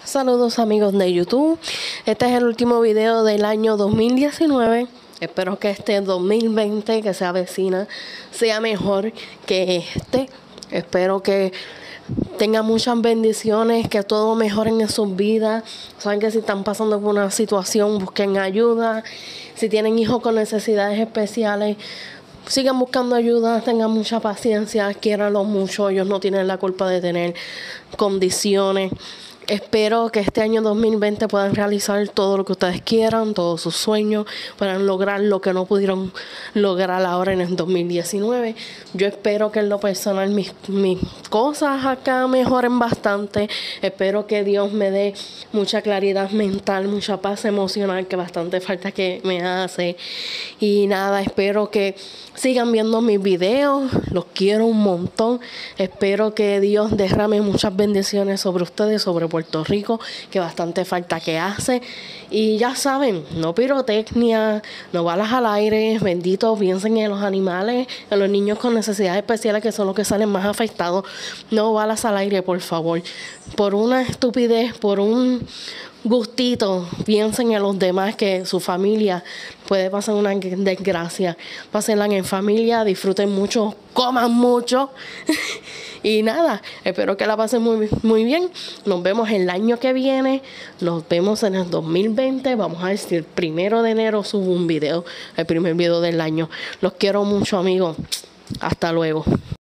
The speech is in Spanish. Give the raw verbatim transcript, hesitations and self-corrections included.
Saludos amigos de YouTube, este es el último video del año dos mil diecinueve. Espero que este dos mil veinte que se avecina sea mejor que este. Espero que tengan muchas bendiciones, que todo mejoren en sus vidas. Saben que si están pasando por una situación, busquen ayuda. Si tienen hijos con necesidades especiales, sigan buscando ayuda, tengan mucha paciencia, quiéranlos mucho. Ellos no tienen la culpa de tener condiciones. Espero que este año dos mil veinte puedan realizar todo lo que ustedes quieran, todos sus sueños, puedan lograr lo que no pudieron lograr ahora en el dos mil diecinueve. Yo espero que en lo personal mis, mis cosas acá mejoren bastante. Espero que Dios me dé mucha claridad mental, mucha paz emocional, que bastante falta que me hace. Y nada, espero que sigan viendo mis videos, los quiero un montón. Espero que Dios derrame muchas bendiciones sobre ustedes, sobre Puerto Rico, que bastante falta que hace. Y ya saben, no pirotecnia, no balas al aire, bendito, piensen en los animales, en los niños con necesidades especiales, que son los que salen más afectados. No balas al aire, por favor. Por una estupidez, por un gustito, piensen en los demás, que su familia puede pasar una desgracia. Pásenla en familia, disfruten mucho, coman mucho. Y nada, espero que la pasen muy, muy bien. Nos vemos el año que viene. Nos vemos en el dos mil veinte. Vamos a ver si el primero de enero subo un video, el primer video del año. Los quiero mucho, amigos. Hasta luego.